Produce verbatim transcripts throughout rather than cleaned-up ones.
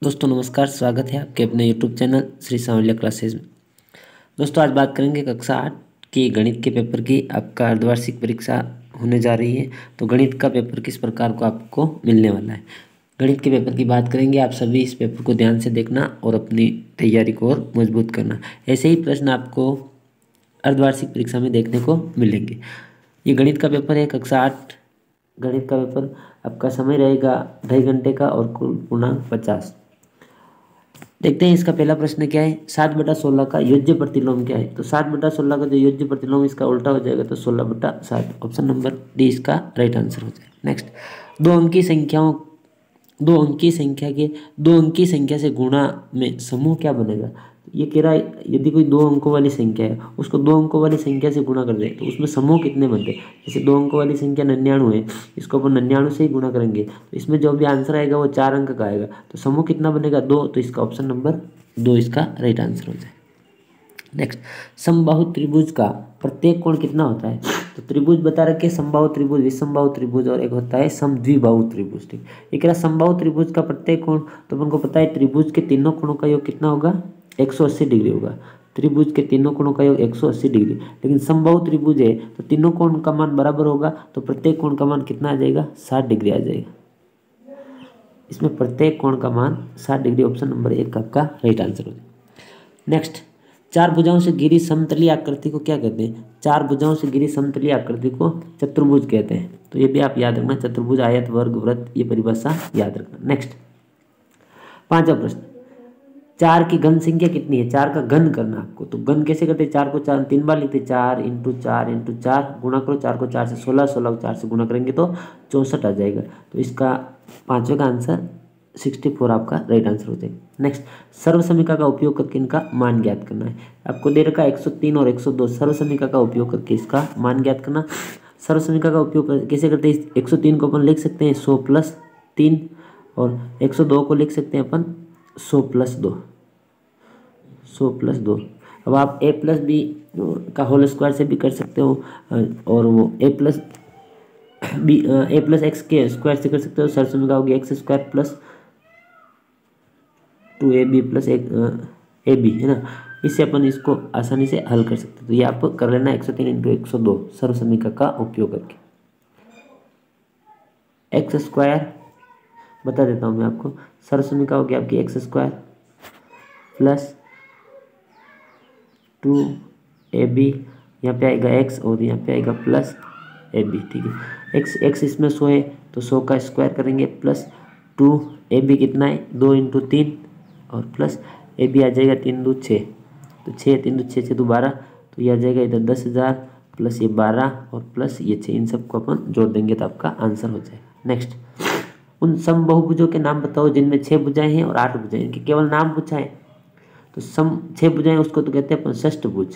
दोस्तों नमस्कार, स्वागत है आपके अपने YouTube channel Shri Sanwaliya classes में। दोस्तों आज बात करेंगे कक्षा आठ की गणित के पेपर की। आपका अर्धवार्षिक परीक्षा होने जा रही है, तो गणित का पेपर किस प्रकार को आपको मिलने वाला है, गणित के पेपर की बात करेंगे। आप सभी इस पेपर को ध्यान से देखना और अपनी तैयारी को और मजबूत करना। ऐसे ही प्रश्न आपको अर्धवार्षिक परीक्षा में देखने को मिलेंगे। ये गणित का पेपर है, कक्षा आठ गणित का पेपर। आपका समय रहेगा ढाई घंटे का और कुल पूर्णांक पचास। देखते हैं इसका पहला प्रश्न क्या है। सात बटा सोलह का योज्य प्रतिलोम क्या है। तो सात बटा सोलह का जो योज्य प्रतिलोम इसका उल्टा हो जाएगा, तो सोलह बटा सात। ऑप्शन नंबर डी इसका राइट आंसर हो जाएगा। नेक्स्ट, दो अंकी संख्याओं दो अंकी संख्या के दो अंकी संख्या से गुणा में समूह क्या बनेगा। ये कह रहा है यदि कोई दो अंकों वाली संख्या है, उसको दो अंकों वाली संख्या से गुणा कर दे तो उसमें समूह कितने बनते हैं। जैसे दो अंकों वाली संख्या निन्यानवे है, इसको अपन निन्यानवे से ही गुणा करेंगे तो इसमें जो भी आंसर आएगा वो चार अंक का आएगा। तो समूह कितना बनेगा, दो। तो इसका ऑप्शन नंबर दो इसका राइट आंसर हो जाए। नेक्स्ट, समबाहु त्रिभुज का प्रत्येक कोण कितना होता है। तो त्रिभुज बता रखे, समबाहु त्रिभुज, विषमबाहु त्रिभुज और एक होता है समद्विबाहु त्रिभुज। ठीक, एक रहा समबाहु त्रिभुज का प्रत्येक कोण। तो अपन को पता है त्रिभुज के तीनों कोणों का योग कितना होगा, एक सौ अस्सी डिग्री होगा। त्रिभुज के तीनों कोणों का योग एक सौ अस्सी डिग्री। लेकिन समबाहु त्रिभुज है तो तीनों कोण का मान बराबर होगा, तो प्रत्येक कोण का मान कितना आ जाएगा, साठ डिग्री आ जाएगा। इसमें प्रत्येक कोण का मान साठ डिग्री। ऑप्शन नंबर एक आपका राइट आंसर हो जाएगा। नेक्स्ट, चार भुजाओं से घिरी समतलीय आकृति को क्या कहते हैं। चार भुजाओं से घिरी समतलीय आकृति को चतुर्भुज कहते हैं। तो ये भी आप याद रखना, चतुर्भुज, आयत, वर्ग, वृत्त, ये परिभाषा याद रखना। नेक्स्ट, पांचवा प्रश्न, चार की घन संख्या कितनी है। चार का घन करना आपको, तो घन कैसे करते हैं, चार को चार तीन बार लिखते, चार इंटू चार इंटू चार, गुणा करो चार को चार से सोलह, सोलह को चार से गुणा करेंगे तो चौंसठ आ जाएगा। तो इसका पांचवे का आंसर सिक्सटी फोर आपका राइट आंसर हो जाएगा। नेक्स्ट, सर्वसमीका का उपयोग करके इनका मान ज्ञात करना है। आपको दे रखा है एक सौ तीन और एक सौ दो, सर्वसमीका का उपयोग करके इसका मान ज्ञात करना। सर्वसमीका का उपयोग कैसे करते हैं, एक सौ तीन को अपन लिख सकते हैं सौ प्लस तीन, और एक सौ दो को लिख सकते हैं अपन सौ प्लस दो, सौ प्लस दो। अब आप ए प्लस बी का होल स्क्वायर से भी कर सकते हो, और वो A plus B A plus X के स्क्वायर से कर सकते हो। सर्वसमीका होगी X square plus two A B plus एक ए बी, है ना। इससे अपन इसको आसानी से हल कर सकते हैं। तो ये आप कर लेना एक सौ तीन इंटू एक सौ दो सर्वसमीका का उपयोग करके। एक्स स्क्वायर बता देता हूँ मैं आपको, सर्वसमीका होगी आपकी X square plus two A B, यहाँ पे आएगा एक्स और यहाँ पे आएगा प्लस ए बी। ठीक है, एक्स एक्स इसमें सौ है तो सौ का स्क्वायर करेंगे, प्लस टू ए बी कितना है, दो इंटू तीन, और प्लस ए बी आ जाएगा तीन दो छः, तो छः तीन दो छः छः दो बारह, तो ये आ जाएगा इधर दस हज़ार प्लस ये बारह और प्लस ये छः, इन सबको अपन जोड़ देंगे तो आपका आंसर हो जाएगा। नेक्स्ट, उन समबाहुभुजों के नाम बताओ जिनमें छः भुजाएं हैं और आठ भुजाएं। इनके केवल नाम पूछा है, तो सम छः भुजाएं उसको तो कहते हैं अपन षष्ठभुज,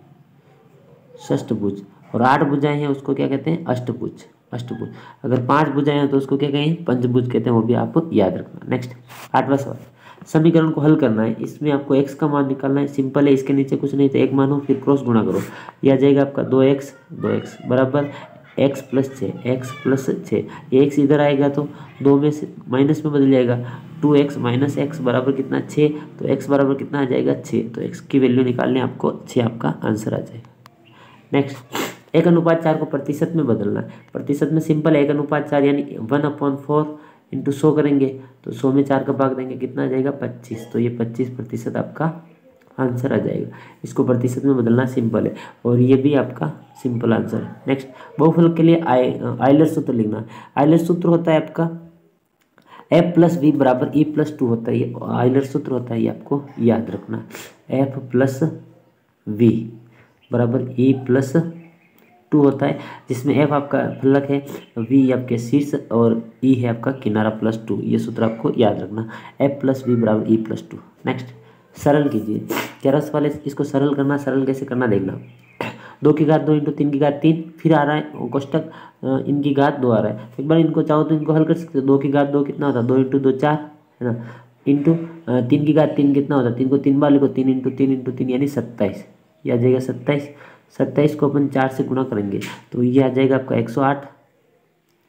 षष्ठभुज, और आठ भुजाएं हैं उसको क्या कहते हैं, अष्टभुज, अष्टभुज। अगर पांच भुजाएं हैं तो उसको क्या कहें, पंचभुज कहते हैं, वो भी आप याद रखना। नेक्स्ट, आठवां सवाल, समीकरण को हल करना है। इसमें आपको x का मान निकालना है, सिंपल है, इसके नीचे कुछ नहीं तो एक मानो फिर क्रॉस गुणा करो, यह आ जाएगा आपका दो एक्स दो एक्स बराबर एक्स प्लस छः, एक्स प्लस छः, ये एक्स इधर आएगा तो दो में से माइनस में बदल जाएगा, टू एक्स माइनस एक्स बराबर कितना, छः। तो एक्स बराबर कितना आ जाएगा, छः। तो एक्स की वैल्यू निकालने आपको छः आपका आंसर आ जाएगा। नेक्स्ट, एक अनुपात चार को प्रतिशत में बदलना है। प्रतिशत में सिंपल है, एक अनुपात चार यानी वन अपॉन फोर इंटू सौ करेंगे तो सौ में चार का भाग देंगे, कितना आ जाएगा, पच्चीस। तो ये पच्चीस प्रतिशत आपका आंसर आ जाएगा। इसको प्रतिशत में बदलना सिंपल है और ये भी आपका सिंपल आंसर है। नेक्स्ट, बहुफलक के लिए आई आइलर सूत्र लिखना है। आइलर सूत्र होता है आपका एफ प्लस वी बराबर ई प्लस टू होता है, ये आइलर सूत्र होता है, ये आपको याद रखना। एफ प्लस वी बराबर ई प्लस टू होता है, जिसमें एफ आपका फलक है, वी आपके शीर्ष और ई है आपका किनारा प्लस टू। ये सूत्र आपको याद रखना, एफ प्लस वी बराबर ई प्लस टू। नेक्स्ट, सरल कीजिए। ग्यारह वाले इसको सरल करना, सरल कैसे करना देखना। दो की घात दो इंटू तीन की घात तीन, फिर आ रहा है कोष्टक इनकी घात दो आ रहा है। एक बार इनको चाहो तो इनको हल कर सकते हो। दो की घात दो कितना होता है, दो इंटू दो चार, है ना, इंटू तीन की घात तीन कितना होता है, तीन को तीन बार लिखो, तीन इंटू तीन इंटू तीन यानी सत्ताईस, ये आ जाएगा सत्ताईस। सत्ताईस को अपन चार से गुणा करेंगे तो ये आ जाएगा आपका एक सौ आठ,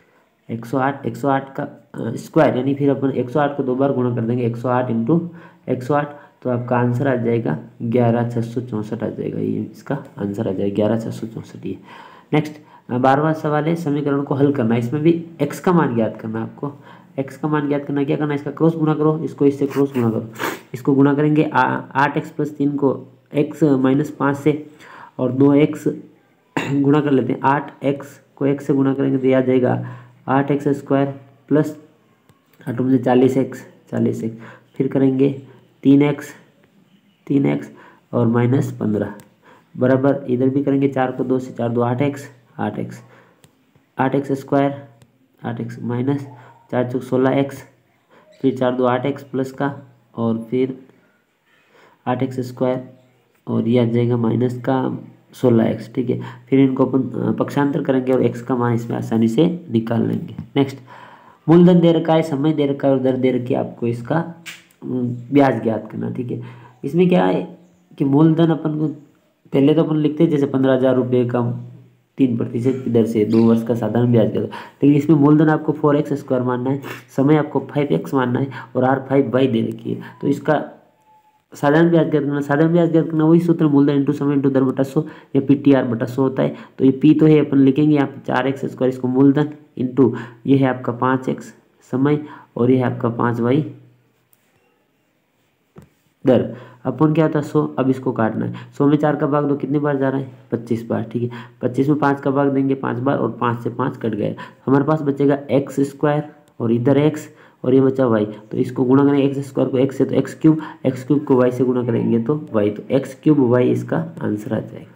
एक सौ आठ एक सौ आठ का स्क्वायर यानी फिर अपन एक सौ आठ को दो बार गुणा कर देंगे, एक सौ आठ इंटू एक सौ आठ, तो आपका आंसर आ जाएगा ग्यारह छः सौ चौंसठ आ जाएगा। ये इसका आंसर आ जाएगा ग्यारह छः सौ चौंसठ। ये नेक्स्ट बारहवां सवाल है, समीकरण को हल करना है। इसमें भी एक्स का मान ज्ञात करना है आपको। एक्स का मान ज्ञात करना, क्या करना है, इसका क्रॉस गुणा करो, इसको इससे क्रॉस गुणा करो। इसको गुणा करेंगे आठ एक्स प्लस तीन को एक्स माइनस पाँच से, और दो एक्स गुणा कर लेते हैं। आठ एक्स को एक्स से गुणा करेंगे तो यह आ जाएगा आठ एक्स स्क्वायर प्लस आठ मुझे चालीस एक्स चालीस एक्स, फिर करेंगे तीन एक्स तीन एक्स और माइनस पंद्रह बराबर, इधर भी करेंगे चार को दो से, चार दो आठ एक्स आठ एक्स आठ एक्स स्क्वायर आठ एक्स माइनस चार चौक सोलह एक्स, फिर चार दो आठ एक्स प्लस का, और फिर आठ एक्स स्क्वायर और ये आ जाएगा माइनस का सोलह एक्स। ठीक है, फिर इनको अपन पक्षांतर करेंगे और एक्स का मान इसमें आसानी से निकाल लेंगे। नेक्स्ट मूलधन दे रखा है, समय दे रखा है और दर दे रखी है, आपको इसका ब्याज ज्ञात करना। ठीक है, इसमें क्या है कि मूलधन अपन को पहले तो अपन लिखते हैं जैसे पंद्रह हज़ार रुपये का तीन प्रतिशत की दर से दो वर्ष का साधारण ब्याज दर, लेकिन इसमें मूलधन आपको फोर एक्स स्क्वायर मानना है, समय आपको फाइव एक्स मानना है और आर फाइव वाई दे रखी है। तो इसका साधारण ब्याज ज्ञात करना, साधारण ब्याज ज्ञात करना वही सूत्र मूलधन इंटू समय इंटू दर बटा सौ, या पी टी आर बटा सौ होता है। तो ये पी तो है, अपन लिखेंगे यहाँ पे चार एक्स स्क्वायर, इसको मूलधन इंटू ये है आपका पाँच एक्स समय और ये है आपका पाँच वाई दर, अपन क्या होता है सौ। अब इसको काटना है, सौ में चार का भाग दो कितने बार जा रहा है, पच्चीस बार। ठीक है, पच्चीस में पाँच का भाग देंगे पाँच बार और पाँच से पाँच कट गए, हमारे पास बचेगा एक्स स्क्वायर और इधर एक्स और ये बचा वाई। तो इसको गुणा करेंगे एक्स स्क्वायर को एक्स से तो एक्स क्यूब, एक्स क्यूब को वाई से गुणा करेंगे तो वाई, तो एक्स क्यूब वाई इसका आंसर आ जाएगा।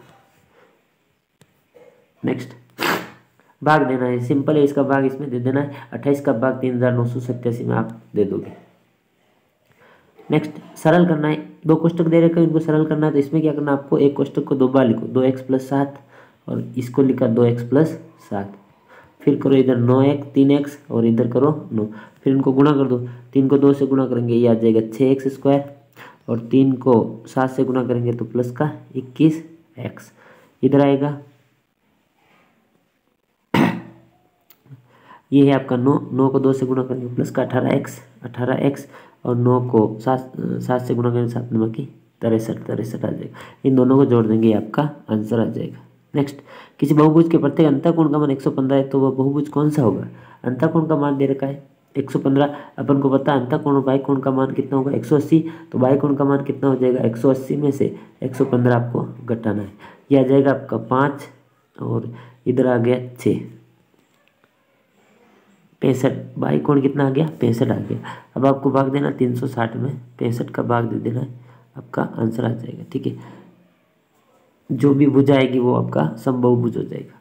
नेक्स्ट भाग देना है, सिंपल है, इसका भाग इसमें दे देना है, अट्ठाईस का भाग तीन हज़ार नौ सौ सत्तासी में आप दे दोगे। नेक्स्ट सरल करना है, दो कोष्टक दे रखे इनको सरल करना है। तो इसमें क्या करना है आपको, एक कोष्टक को दो बार लिखो, दो एक्स प्लस सात और इसको लिखा दो एक्स प्लस सात, फिर करो इधर नौ एक्स तीन एक्स और इधर करो नौ, फिर इनको गुणा कर दो, तीन को दो से गुणा करेंगे ये आ जाएगा छः एक्स स्क्वायर और तीन को सात से गुणा करेंगे तो प्लस का इक्कीस एक्स, इधर आएगा ये है आपका नौ, नौ को दो से गुणा करेंगे प्लस का अठारह एक्स अठारह एक्स और नौ को सात सात से गुणा करेंगे सात नंबर की तिरसठ तिरसठ आ जाएगा। इन दोनों को जोड़ देंगे आपका आंसर आ जाएगा। नेक्स्ट किसी बहुभुज के प्रत्येक अंतःकोण का मान एक सौ पंद्रह है, तो वह बहुभुज कौन सा होगा। अंतःकोण का मान दे रखा है एक सौ पंद्रह, अपन को पता है अंतःकोण और बाह्यकोण का मान कितना होगा एक सौ अस्सी, तो बाह्यकोण का मान कितना हो जाएगा एक सौ अस्सी में से एक सौ पंद्रह आपको घटाना है, यह आ जाएगा आपका पाँच और इधर आ गया छः, पैंसठ। बाह्यकोण कितना आ गया पैंसठ आ गया। अब आपको भाग देना तीन सौ साठ में पैंसठ का भाग दे देना है, आपका आंसर आ जाएगा। ठीक है, जो भी भुज आएगी वो आपका समबाहुभुज हो जाएगा।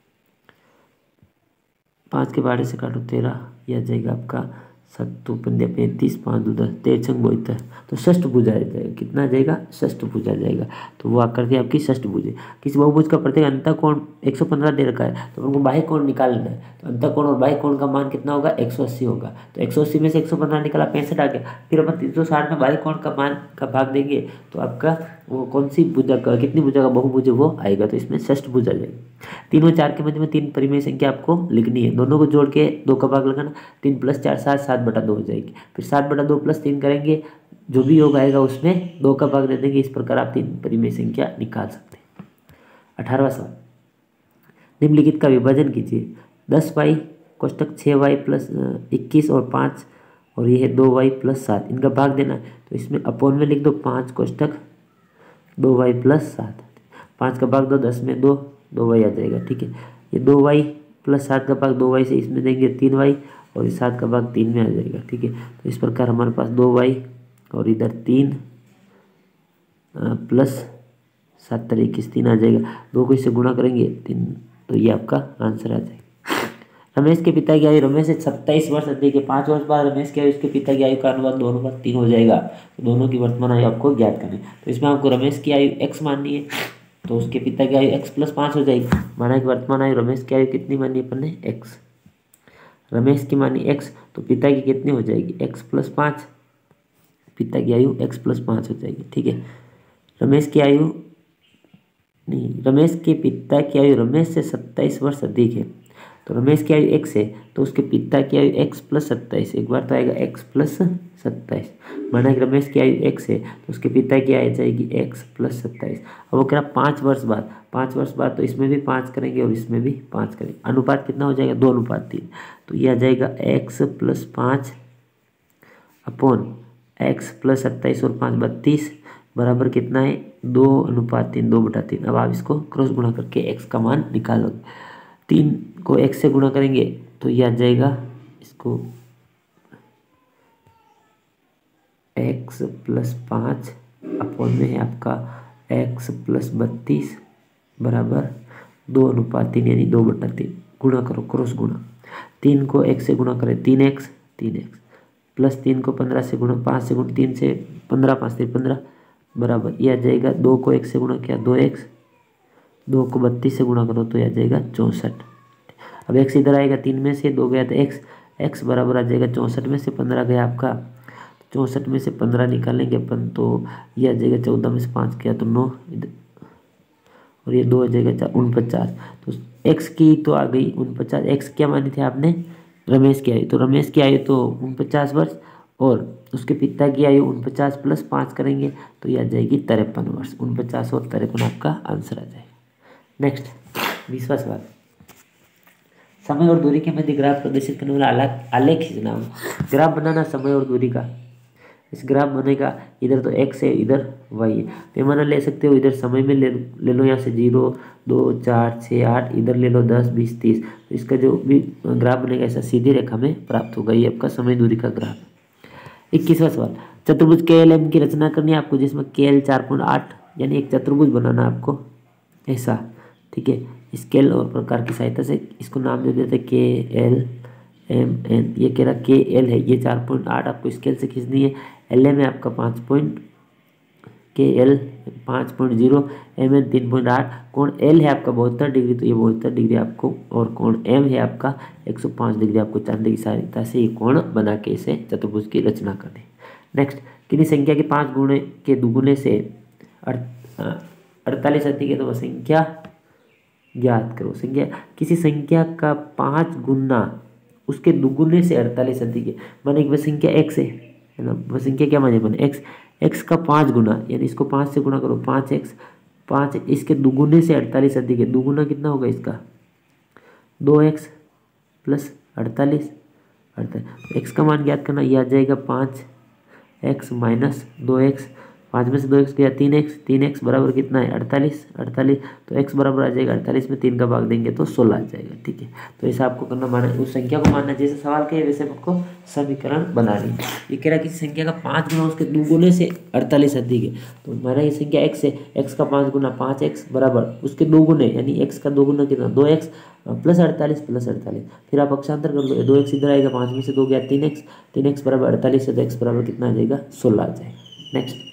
पाँच के बारह से काटो तेरह, यह आ जाएगा आपका सत्तू पंद्रह पैंतीस पाँच दो दस तेरह छंग बहत्तर, तो षष्ठ भुज आ जाएगा। कितना आ जाएगा षष्ठ भुज आ जाएगा, तो वो आकर आपकी षष्ठ भुज है। किसी बहुभुज का प्रत्येक अंतःकोण एक सौ पंद्रह दे रखा है, तो उनको बाह्य कोण निकालना है, तो अंतःकोण और बाह्य कोण का मान कितना होगा एक सौ अस्सी होगा, तो एक सौ अस्सी में से एक सौ पंद्रह निकाला पैंसठ आ गया, फिर अपन तीन सौ साठ में बाह्य कोण का मान का भाग देंगे तो आपका वो कौन सी भुजा का कितनी भुजा का बहुभुज है वो आएगा, तो इसमें षष्ठ भुज आ जाएगा। तीन और चार के मध्य में तीन परिमेय संख्या आपको लिखनी है, दोनों को जोड़ के दो का भाग लगाना, तीन प्लस चार सात सात बटा दो हो जाएगी, फिर सात बटा दो प्लस तीन करेंगे, जो भी योग आएगा उसमें दो का भाग दे देंगे। इस प्रकार आप तीन परिमेय संख्या निकाल सकते हैं। अठारहवां सवाल, निम्नलिखित का विभाजन कीजिए। दस वाई कोष्टक छः वाई प्लस इक्कीस और पाँच और ये है दो वाई प्लस सात, इनका भाग देना है, तो इसमें अपोन में लिख दो पाँच कोष्टक दो वाई प्लस सात, पाँच का भाग दो दस में दो दो वाई आ जाएगा। ठीक है, ये दो वाई प्लस सात का भाग दो वाई से इसमें देंगे तीन वाई और इस सात का भाग तीन में आ जाएगा। ठीक है, तो इस प्रकार हमारे पास दो वाई और इधर तीन प्लस सात तरह इक्कीस तीन आ जाएगा, दो को इससे गुणा करेंगे तीन, तो ये आपका आंसर आ जाएगा। रमेश के पिता की आयु, रमेश से सत्ताईस वर्ष अधिक है, पाँच वर्ष बाद रमेश की आयु उसके पिता की आयु का अनुपात दो अनुपात तीन हो जाएगा, तो दोनों की वर्तमान आयु आपको ज्ञात करनी है। तो इसमें आपको रमेश की आयु एक्स माननी है, तो उसके पिता की आयु एक्स प्लस पाँच हो जाएगी। माना कि वर्तमान आयु रमेश की आयु कितनी मानी अपन ने एक्स, रमेश की मानी एक्स, तो पिता की कितनी हो जाएगी एक्स प्लस पाँच, पिता की आयु एक्स प्लस पाँच हो जाएगी। ठीक है, रमेश की आयु नहीं, रमेश के पिता की आयु रमेश से सत्ताईस वर्ष अधिक है, तो रमेश की आयु एक्स है तो उसके पिता की आयु एक्स प्लस सत्ताईस, एक बार तो आएगा एक्स प्लस सत्ताईस। माना कि रमेश की आयु एक्स है तो उसके पिता की आयु जाएगी एक्स प्लस सत्ताईस। अब वो कह रहा पाँच वर्ष बाद, पाँच वर्ष बाद तो इसमें भी पाँच करेंगे और इसमें भी पाँच करेंगे, अनुपात कितना हो जाएगा, दो अनुपात तीन। तो यह आ जाएगा एक्स प्लस पाँच अपॉन एक्स प्लस सत्ताईस और पाँच बत्तीस बराबर कितना है, दो अनुपात तीन, दो बटा तीन। अब आप इसको क्रॉस गुणा करके एक्स का मान निकालोगे, तीन को एक्स से गुणा करेंगे तो यह आ जाएगा इसको एक्स प्लस पाँच अपॉन में है आपका एक्स प्लस बत्तीस बराबर दो अनुपात तीन यानी दो बटा तीन। गुणा करो, क्रॉस गुणा, तीन को एक्स से गुणा करें तीन एक्स, तीन एक्स प्लस तीन को पंद्रह से गुणा, पाँच से गुणा तीन से पंद्रह, पाँच से पंद्रह बराबर यह आ जाएगा, दो को एक से गुणा किया दो एक्स, दो को बत्तीस से गुणा करो तो यह आ जाएगा चौंसठ। अब एक्स इधर आएगा, तीन में से दो गया तो एक्स, एक्स बराबर आ जाएगा चौंसठ में से पंद्रह गया आपका, चौंसठ में से पंद्रह निकालेंगे अपन तो यह आ जाएगा चौदह में से पाँच किया तो नौ, और ये दो आ जाएगा उनपचास। तो एक्स की तो आ गई उनपचास, एक्स क्या मानी थी आपने, रमेश की आयु, तो रमेश की आयु तो उनपचास वर्ष और उसके पिता की आयु उनपचास प्लस पाँच करेंगे तो यह आ जाएगी तिरपन वर्ष। उनपचास और तिरपन आपका आंसर आ जाएगा। नेक्स्ट बीसवां सवाल, समय और दूरी के मध्य ग्राफ प्रदर्शित करने वाला आलेख खींचना। ग्राफ बनाना समय और दूरी का, इस ग्राफ बनेगा, इधर तो एक्स है इधर वाई है, पैमाना ले सकते हो, इधर समय में ले ले लो, यहाँ से जीरो दो चार छः आठ, इधर ले लो दस बीस तीस। तो इसका जो भी ग्राफ बनेगा ऐसा सीधी रेखा में प्राप्त होगा, ये आपका समय दूरी का ग्राफ। इक्कीसवां सवाल, चतुर्भुज के एल एम की रचना करनी है आपको, जिसमें के एल चार पॉइंट आठ यानी एक चतुर्भुज बनाना आपको ऐसा, ठीक है। स्केल और प्रकार की सहायता से इसको नाम दे देते के एल एम एन, ये कह रहा के एल है, ये चार पॉइंट आठ आपको स्केल से खींचनी है, एल एम है आपका पाँच पॉइंट, के एल पाँच पॉइंट जीरो, एम एन तीन पॉइंट आठ, कोण एल है आपका बहत्तर डिग्री तो ये बहत्तर डिग्री आपको, और कोण एम है आपका एक सौ पाँच डिग्री आपको चांदी की सहायता से ये कोण बना के इसे चतुर्भुज की रचना करनी। नेक्स्ट, किसी संख्या के पाँच गुणे के दुगुने से अड़तालीस अधिक है तो वह संख्या ज्ञात करो। संख्या, किसी संख्या का पाँच गुना उसके दुगुने से अड़तालीस अधिक है, माने वह संख्या एक्स है है ना, वह संख्या क्या माने बने एक्स, एक्स का पाँच गुना यानी इसको पाँच से गुणा करो, पाँच एक्स, पाँच इसके दुगुने से अड़तालीस अधिक है, दुगुना कितना होगा इसका, दो एक्स प्लस अड़तालीस, अड़तालीस एक्स का मान ज्ञात करना, यह आ जाएगा पाँच एक्स माइनस दो एक्स, पाँच में से दो एक्स गया तीन एक्स, तीन एक्स बराबर कितना है अड़तालीस, अड़तालीस तो एक्स बराबर आ जाएगा अड़तालीस में तीन का भाग देंगे तो सोलह आ जाएगा, ठीक है। तो ऐसा आपको करना, माना उस संख्या को मानना, जैसे सवाल के वैसे आपको समीकरण बनानी। ये कह रहा है किसी संख्या का पाँच गुना उसके दो गुने से अड़तालीस अधिक है, तो हमारा ये संख्या एक्स है, एक्स का पाँच गुना पाँच एक्स बराबर उसके दो गुने यानी एक्स का दो गुना कितना दो एक्स प्लस अड़तालीस प्लस अड़तालीस, फिर आप अक्षांतर कर लो, दो एक्स इधर आएगा, पाँच में से दो गया तीन एक्स, तीन एक्स बराबर अड़तालीस है तो एक्स बराबर कितना आ जाएगा सोलह आ जाएगा। नेक्स्ट,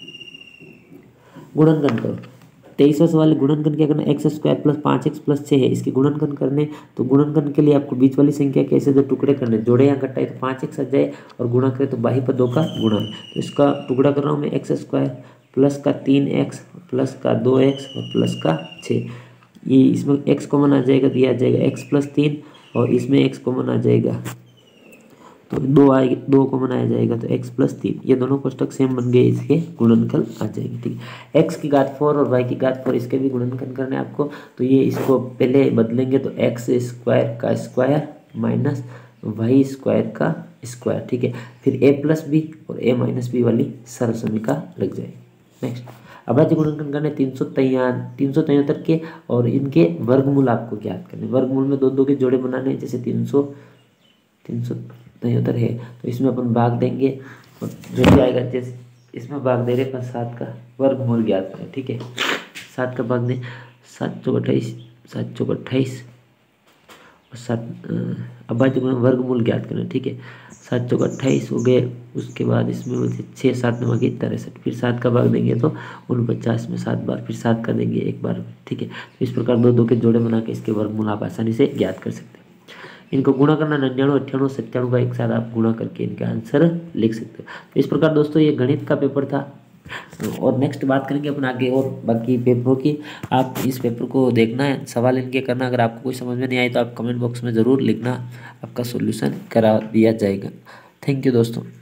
गुणनखंड करो। तेईसवां सवाल, गुणनखंड क्या करना, एक्स स्क्वायर प्लस पाँच एक्स प्लस छः है, इसके गुणनखंड करने, तो गुणनखंड के लिए आपको बीच वाली संख्या के ऐसे दो टुकड़े करने, जोड़े यहाँ घटाए तो पाँच एक्स आ जाए और गुणा करें तो बाही पदों का गुणा, तो इसका टुकड़ा कर रहा हूँ मैं, एक्स स्क्वायर प्लस का तीन एक्स प्लस का दो एक्स और प्लस का छः, ये इसमें एक्स कॉमन आ जाएगा तो ये आ जाएगा एक्स प्लस तीन और इसमें एक्स कॉमन आ जाएगा तो दो आएगी, दो कॉमन आ जाएगा तो एक्स प्लस तीन, ये दोनों कोष्टक सेम बन गए, इसके गुणनखंड आ जाएंगे, ठीक है। एक्स की घात फोर और वाई की घात फोर, इसके भी गुणनखंड करने आपको, तो ये इसको पहले बदलेंगे तो एक्स स्क्वायर का स्क्वायर माइनस वाई स्क्वायर का स्क्वायर, ठीक है। फिर ए प्लस बी और ए माइनस बी वाली सरल समीकरण लग जाएगी। नेक्स्ट, अभाज्य गुणनखंड करने तीन सौ तैयान तीन सौ तिहत्तर के और इनके वर्गमूल आपको ज्ञात करने, वर्गमूल में दो दो के जोड़े बनाने, जैसे तीन सौ तीन सौ तिहत्तर है तो इसमें अपन भाग देंगे और जो भी आएगा, जैसे इसमें भाग दे रहे पर सात का वर्गमूल ज्ञात करें, ठीक है। सात का भाग दें, सात चौक अट्ठाईस, सात चौक अट्ठाईस और सात अभाज्य गुण वर्गमूल ज्ञात करें, ठीक है। सात चौक अट्ठाईस हो गए, उसके बाद इसमें बचे छः सात नवा की तिरसठ, फिर सात का भाग देंगे तो उनपचास में सात बार, फिर सात का देंगे एक बार, ठीक है। तो इस प्रकार दो दो के जोड़े बना के इसके वर्गमूल आप आसानी से ज्ञात कर सकते हैं। इनको गुणा करना, नन्याणु अट्ठाणु सत्ताणु का एक साथ आप गुणा करके इनका आंसर लिख सकते हो। तो इस प्रकार दोस्तों ये गणित का पेपर था, और नेक्स्ट बात करेंगे अपन आगे और बाकी पेपरों की। आप इस पेपर को देखना है, सवाल इनके करना। अगर आपको कोई समझ में नहीं आई तो आप कमेंट बॉक्स में ज़रूर लिखना, आपका सोल्यूशन करा दिया जाएगा। थैंक यू दोस्तों।